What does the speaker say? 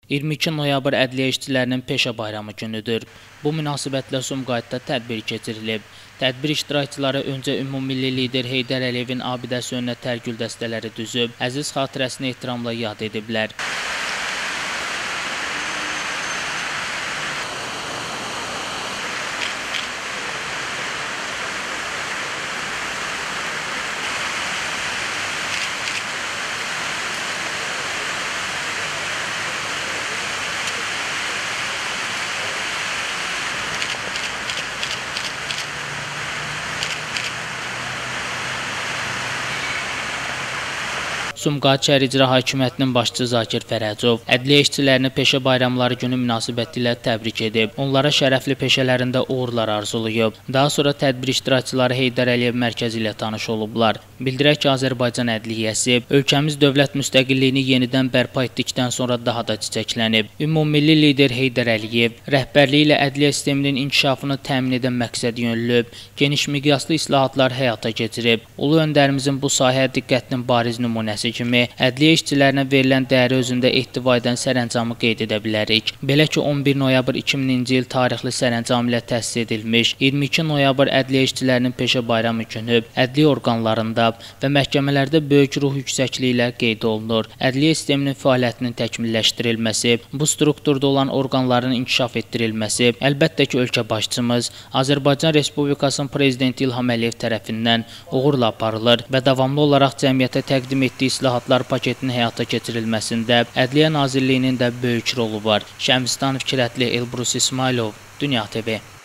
22 noyabr ədliyyə işçilərinin peşə bayramı günüdür. Bu münasibətlə Sumqayıtda tədbir keçirilib. Tədbir iştirakçıları öncə ümummilli lider Heydər Əliyevin abidəsi önünə tərgül dəstələri düzüb, əziz xatirəsini ehtiramla yad ediblər. Sumqayıt şəhər İcra Hakimiyyətinin başçısı Zakir Fərəcov ədliyyə işçilərini peşə bayramları günü münasibətilə təbrik edib, onlara şərəfli peşələrində uğurlar arzulayıb. Daha sonra tədbir iştirakçıları Heydər Əliyev mərkəzi ilə tanış olublar. Bildirək ki, Azərbaycan ədliyyəsi ölkəmiz dövlət müstəqilliyini yenidən bərpa etdikdən sonra daha da çiçəklənib. Ümummilli lider Heydər Əliyev rəhbərliyi ilə ədliyyə sisteminin inkişafını təmin edən məqsədyönlü, geniş miqyaslı islahatlar həyata keçirib. Ulu öndərimizin bu sahəyə diqqətinin bariz nümunəsi kimi ədliyyə işçilərinə verilən dəyəri özündə ehtiva edən sərəncamı qeyd edə bilərik. Belə ki, 11 noyabr 2000-ci il tarixli sərəncam ilə təsis edilmiş 22 noyabr ədliyyə işçilərinin peşə bayramı günü ədliyyə orqanlarında və məhkəmələrdə böyük ruh yüksəkliyi ilə qeyd olunur. Ədliyyə sisteminin fəaliyyətinin təkmilləşdirilməsi, bu strukturda olan orqanların inkişaf etdirilməsi, əlbəttə ki, ölkə başçımız Azərbaycan Respublikasının Prezidenti İlham Əliyev tərəfindən uğurla aparılır və davamlı olaraq cəmiyyətə təqdim etdiyi islahatlar paketinin həyata keçirilməsində Ədliyyə Nazirliyinin də böyük rolu var. Şəmsistan Fikrətli, Elbrus İsmailov, Dünya TV.